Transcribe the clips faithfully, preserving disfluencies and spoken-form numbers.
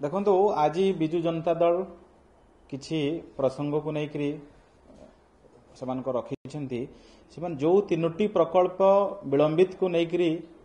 देखो आज विजु जनता दल किछि प्रसंग को लेकर रखी जो तीनोटी प्रकल्प विलंबित को लेकर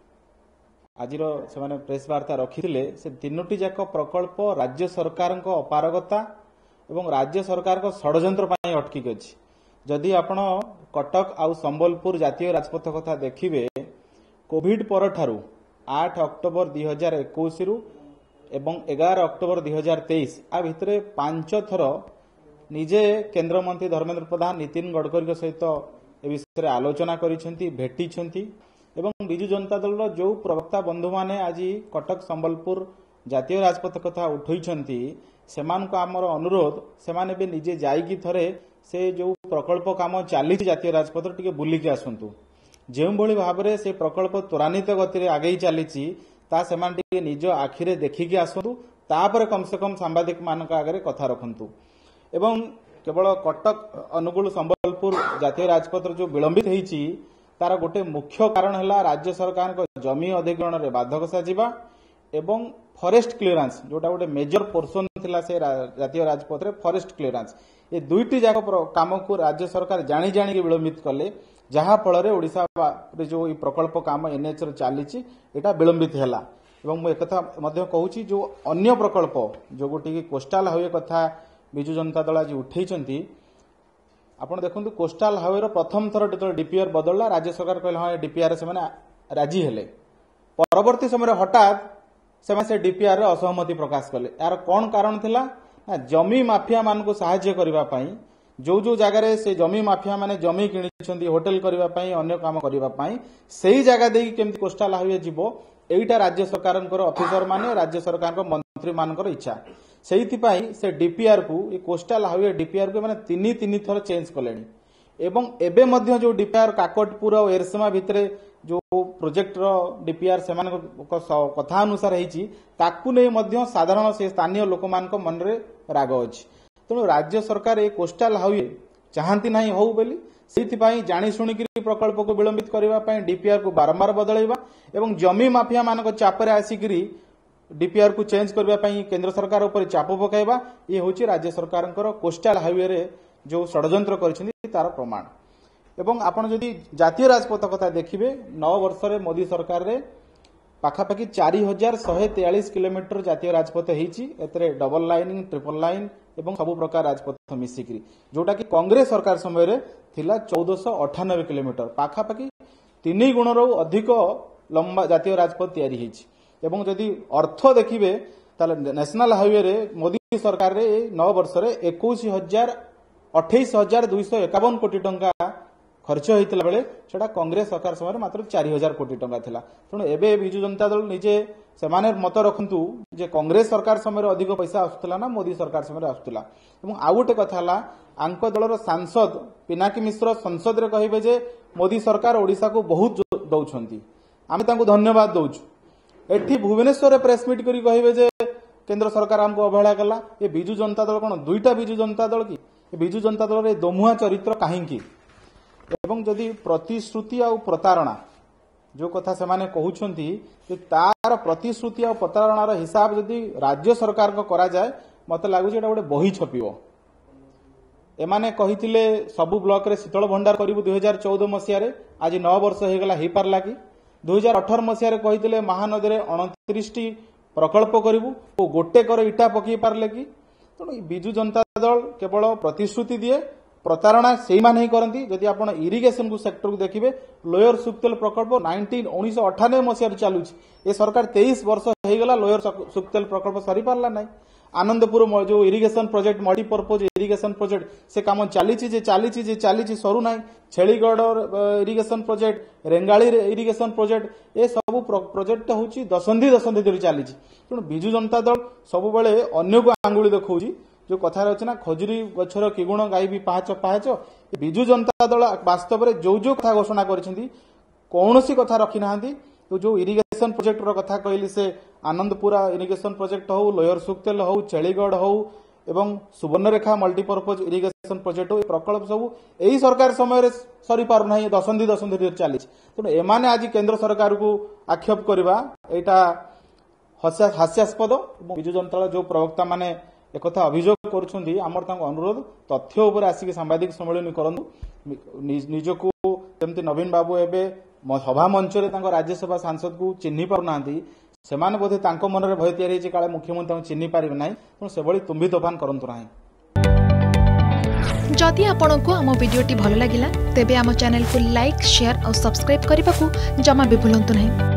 आज प्रेस वार्ता रखी से तीनोटी जाक प्रकल्प राज्य सरकार अपारगता एवं राज्य सरकार षड्यंत्र अटकिक अच्छी जदि आपण कटक आउ संबलपुर जातीय राजपथ कथा देखिए कोविड पर ठारू आठ अक्टोबर दुई हजार इक्कीस रु एवं एगार अक्टोबर दुई हजार तेईस आ भितर पांच थर निजे केंद्र मंत्री धर्मेंद्र प्रधान नितिन गडकरी सहित ए विषय आलोचना करिसेंती भेटिसेंती एवं विजु जनता दल जो प्रवक्ता बंधु माने आज कटक संबलपुर जातीय राजपथ कथा उठैछंती सेमानक आमर अनुरोध सेमाने भी निजे जाइकी थरे से जो प्रकल्प काम चली जातीय राजपथ टिके बुलिकी आसंतु जो भली भाव में से प्रकल्प त्वरान्वित गति आगे चली ता सेमान टिके निज आखिरे देखिकी आसंतु तापर कम से कम सांबादिक मानक आगे कथा रखंतु एवं केवल कटक अनुगुल संबलपुर जातीय राजपथ जो विलंबित होईची तार गोटे मुख्य कारण है राज्य सरकार को जमी अधिग्रहण में बाधक साजिबा एवं फॉरेस्ट क्लियरेंस जोटा गोटे मेजर पोर्सन थिला से जातीय राजपथ रे फॉरेस्ट क्लियरेंस ये दुईटी जाक काम को राज्य सरकार जानी जानी विलंबित कले जहाँ फल ओडिशा जो प्रकल्प काम एनएच चली एटा विलंबित है एक कहूँ जो अन्य प्रकल्प जो गोटे कोस्टाल हाईवे कथा विजु जनता दल आज उठे आपड़ देखो कोस्टाल हाईवे प्रथम थर जो डीपीआर बदलला राज्य सरकार कहले हाँ डीपीआर से राजी हेले परवर्ती समय हठात से डीपीआर असहमति प्रकाश कले यार कौन कारण थिला ना जमी माफिया मान को साहाय्य करबा पई जो जो जगह से जमी माफिया माने जमी किनी होटेल करबा पई अन्य काम करबा पई सेही जगह देकी केमती कोस्टाल हाईवे जीवो एटा राज्य सरकार ऑफिसर माने राज्य सरकार मंत्री मानकर इच्छा सेहिथिपाई से डीपीआर को ये कोस्टाल हाईवे डीपीआर को माने तीन तीन थर चेंज कलेनी एवं एबे मध्य जो डीपीआर काकटपुर और एरसेमा भितरे जो प्रोजेक्ट रो डीपीआर से कथा अनुसार होती साधारण से स्थानीय लोक मान मन रे राग अच्छी तेणु राज्य सरकार ये कोस्टाल हाईवे चाहती ना हो बोली से जानी शुणिक प्रकल्प को विलंबित करने डीपीआर को बारंबार बदलैबा एवं जमी माफिया मान चापर आसिक डीपीआर को चेंज करने केंद्र सरकार उपर चाप पकाइबा ये हूँ राज्य सरकार कोस्टाल हाईवे रे जो षड्यंत्र कर तार प्रमाण एवं आपण जदि जातीय राजपथ कथा देखिए नौ वर्ष रे मोदी सरकार रे पाखापाखि चार हजार शहे तेयालीस किलोमीटर जातीय राजपथ होती डबल लाइनिंग ट्रिपल लाइन एवं सबु प्रकार राजपथ मिसिकी जोटा कि कांग्रेस सरकार समय रे थिला चौदह अठानबे किलोमीटर पाखापाखि तीन गुण अधिक लंबा जातीय राजपथ तैयारी होती एवं जदि अर्थ देखिए नेशनल हाईवे रे मोदी सरकार रे नौ वर्ष रे इक्कीस हजार अठाईस हजार दुईश एकावन कोटी टंका खर्च होता बेले सेटा कांग्रेस सरकार समय मात्र चार हजार कोटी टंका थिला तेणु एबे विजु जनता दल निजे सेमाने मत रखंतु जे कांग्रेस सरकार समय अधिक पैसा आसुला ना मोदी सरकार समय आसुला एवं आउ गोटे कथा ला आंक दलर सांसद पिनाकी मिश्र संसद रे कहिबे जे मोदी सरकार ओडिशा को बहुत दउछंती आमे तांको धन्यवाद दउछु एठी भुवनेश्वर रे प्रेस मीट करी कहिबे जे केंद्र सरकार हमको अवहेला कला ये विजु जनता दल कोन दुईटा विजु जनता दल की विजु जनता दल रे दोमुहा चरित्र काहेकि एवं जदि प्रतिश्रुति आ प्रतारणा जो कथा से माने कहउछंती तार प्रतिश्रुति आ प्रतारणार हिसाब जदि राज्य सरकार को करा जाए मते लागु जे एटा गोटे बही छपिबो एमाने कहिथिले सबु ब्लॉक रे शीतल भंडार करिवु दो हज़ार चौदह मसिया रे आज नौ वर्ष हे गला हे पारला कि दो हज़ार अठारह मसिया रे कहिथिले महानदी रे उनतीस टी प्रकल्प करिवु ओ गोटे कर इटा पकी पारले कि तेणु विजु जनता दल केवल प्रतिश्रुति दिए प्रतारणा से ही करती जदि आप इरिगेशन को सेक्टर को देखिए लोयर सुक्तेल प्रकल्प नाइंटीन उन्नीस अठानबे मसीह चलुची ये सरकार तेईस वर्ष हो गला लोयर सुक्तेल प्रकल्प सरी पारला ना आनंदपुर जो irrigation project multipurpose irrigation project से काम चली चली चली सरू ना Chheligarh irrigation project Rengali irrigation project ये सब प्रोजेक्ट हूँ दशंधि दशंधि धरी चली तेणु विजु जनता दल सब बेले अन्य को आंगुली देखा जो कथा रही ना खजुरी गछर किगुण गायबी पाहाच पाहाच विजु जनता दल वास्तव में जो जो कथा घोषणा कौन कथा रखी ना तो जो इरिगेशन प्रोजेक्ट कथा कहली से आनंदपुरा इरिगेशन प्रोजेक्ट हो लोयर सुक्तेल हो छेलीगढ़ हो एवं सुवर्णरेखा मल्टीपर्पज इरिगेशन प्रोजेक्ट हो प्रकल्प सब यही सरकार समय सरी पार ना दशंधि दशंधि चली तेणु एमाने आज केंद्र सरकार को आक्षेप करवा यहाँ हास्य- हास्यास्पद विजु जनता दल जो प्रवक्ता माने एक अभियोग करुछंती आमर तांको अनुरोध तथ्य उपर आसिक सांबादिक सम्मेलन करंतु नि- निजको जेमती नवीन बाबू एबे म- सभा मंच रे तांको राज्यसभा सांसद को चिन्हि पारुनांती सेमाने बोधे तांको मनरे भय तयारी ହେଇଛି काले मुख्यमंत्री तांको चिन्हि पारिबे नाही तेणु सेभଳି तुम्बी तोफान करंतु नाही। जदि आपंक आम भिडी भल लगा तेब आम चैनल को लाइक शेयर और सब्सक्राइब करने को जमा भी भूलु नहीं।